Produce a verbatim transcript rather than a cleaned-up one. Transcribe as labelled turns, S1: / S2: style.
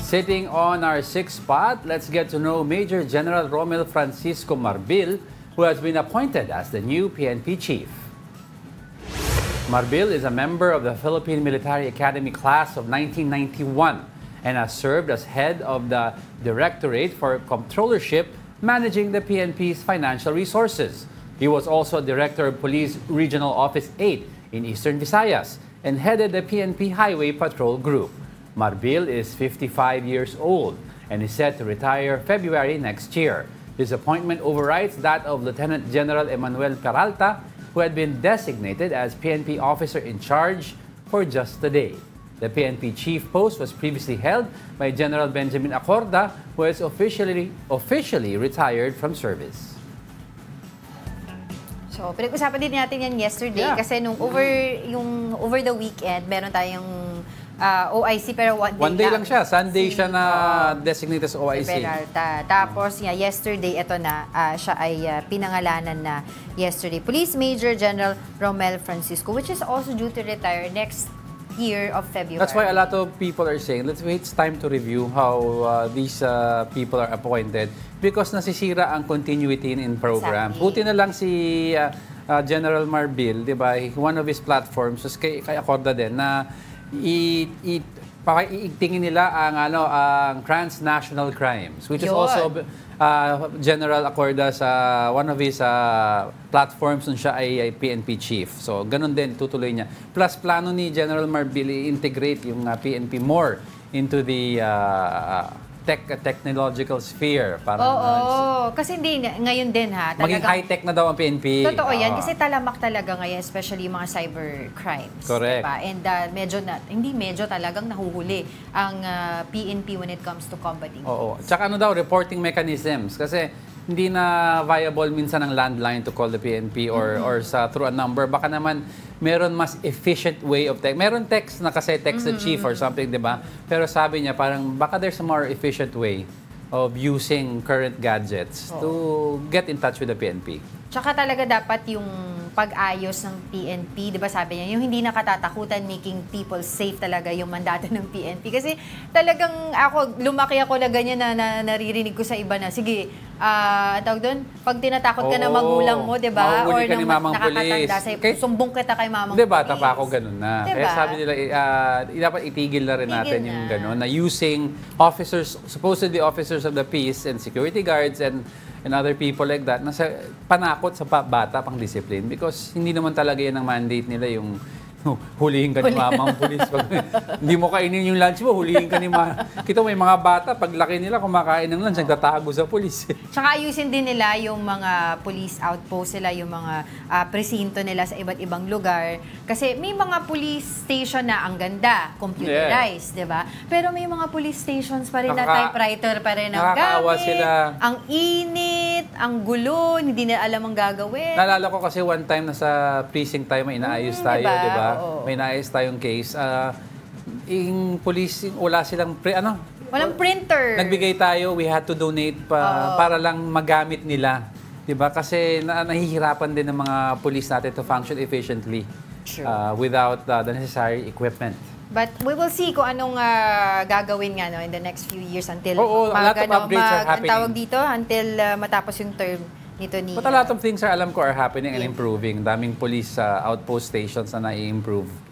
S1: Sitting on our sixth spot, let's get to know Major General Romel Francisco Marbil, who has been appointed as the new P N P chief. Marbil is a member of the Philippine Military Academy class of nineteen ninety-one and has served as head of the Directorate for Comptrollership, managing the P N P's financial resources. He was also Director of Police Regional Office eight in Eastern Visayas and headed the P N P Highway Patrol Group. Marbil is fifty-five years old and is set to retire February next year. His appointment overrides that of Lieutenant General Emmanuel Peralta, who had been designated as P N P officer in charge for just a day. The P N P chief post was previously held by General Benjamin Acorda, who has officially, officially retired from service.
S2: So, pinag-usapan din natin yan yesterday
S1: Yeah.
S2: kasi nung over, yung over the weekend, meron tayong uh, O I C pero one day,
S1: One day lang,
S2: lang
S1: siya. Sunday
S2: si,
S1: siya na
S2: uh,
S1: designated as O I C.
S2: Si Peralta. Tapos, yeah, yesterday, ito na, uh, siya ay uh, pinangalanan na yesterday. Police Major General Romel Francisco, which is also due to retire next year of February.
S1: That's why a lot of people are saying, let's wait, it's time to review how uh, these uh, people are appointed because nasisira ang continuity in program.
S2: Exactly.
S1: Buti na lang si uh, uh, General Marbil, di ba? One of his platforms, was kay, kay Acorda din, na i, i, iigtingin nila ang ano ang transnational crimes, which is
S2: Yun.
S1: also uh, General Acorda's uh, one of his uh, platforms nung siya ay, ay P N P chief. So ganun din tutuloy niya. Plus plano ni General Marbil i-integrate yung uh, P N P more into the uh, tech uh, technological sphere para
S2: Oo, kasi hindi ngayon din ha.
S1: maging
S2: talagang-
S1: high-tech na daw ang P N P.
S2: Totoo yan,
S1: Oo.
S2: kasi talamak talaga ngayon, especially yung mga cyber crimes.
S1: Correct.
S2: Diba? And uh, medyo na, hindi medyo talagang nahuhuli ang uh, P N P when it comes to combating.
S1: Oo. Tsaka ano daw, reporting mechanisms. Kasi hindi na viable minsan ang landline to call the P N P or
S2: Mm-hmm.
S1: or sa through a number. Baka naman meron mas efficient way of text. Meron text na kasi text the chief or something, di ba? Pero sabi niya parang baka there's a more efficient way of using current gadgets to get in touch with the P N P.
S2: Tsaka talaga dapat yung pag-ayos ng P N P, di ba sabi niya, yung hindi nakatatakutan, making people safe talaga yung mandato ng P N P. Kasi talagang ako, lumaki ako na ganyan na, na naririnig ko sa iba na, sige, ah, tawag doon, pag tinatakot ka na
S1: Oo,
S2: magulang mo, di ba?
S1: mahuhuli
S2: Or
S1: ka ni
S2: nang
S1: mamang
S2: nakakatanda
S1: pulis.
S2: sa'yo,
S1: Kay-
S2: sumbong kita kay mamang
S1: Hindi, bata
S2: pulis.
S1: pa ako ganun na.
S2: Diba?
S1: Kaya sabi nila, uh, dapat itigil na rin
S2: Itigil
S1: natin
S2: na.
S1: yung ganun, na using officers, supposedly officers of the peace and security guards and and other people like that, nasa panakot sa pa- bata pang discipline because hindi naman talaga yan ang mandate nila yung hulihin ka ni mamang pulis. Pag hindi mo kainin yung lunch mo, hulihin ka ni ma. Kita may mga bata, pag laki nila, kumakain ng lunch, nagtatago sa pulis.
S2: Tsaka ayusin din nila yung mga police outpost nila, yung mga ah, presinto nila sa iba't ibang lugar. Kasi may mga police station na ang ganda, computerized, di ba? Pero may mga police stations pa rin na
S1: Nakaka-
S2: typewriter pa rin ang
S1: nakakaawa
S2: gamit.
S1: sila.
S2: Ang init, ang gulo, hindi na alam ang gagawin.
S1: Naalala ko kasi one time na sa precinct tayo, may inaayos
S2: Mm,
S1: tayo,
S2: diba?
S1: di ba?
S2: Oo.
S1: May inaayos tayong case. Ah, yung police, wala silang, pre, ano?
S2: Walang printer.
S1: Nagbigay tayo, we had to donate pa,
S2: Oo.
S1: para lang magamit nila. Di ba? Kasi na, nahihirapan din ng mga police natin to function efficiently
S2: Sure.
S1: ah, without ah, the necessary equipment.
S2: But we will see kung anong ah, gagawin nga no, in the next few years until
S1: Oo, a lot of upgrades are
S2: ang
S1: happening.
S2: tawag dito, until ah, matapos yung term nito ni...
S1: But a lot of things are, alam ko, are happening and
S2: Yeah.
S1: improving. Daming police ah, outpost stations na nai-improve.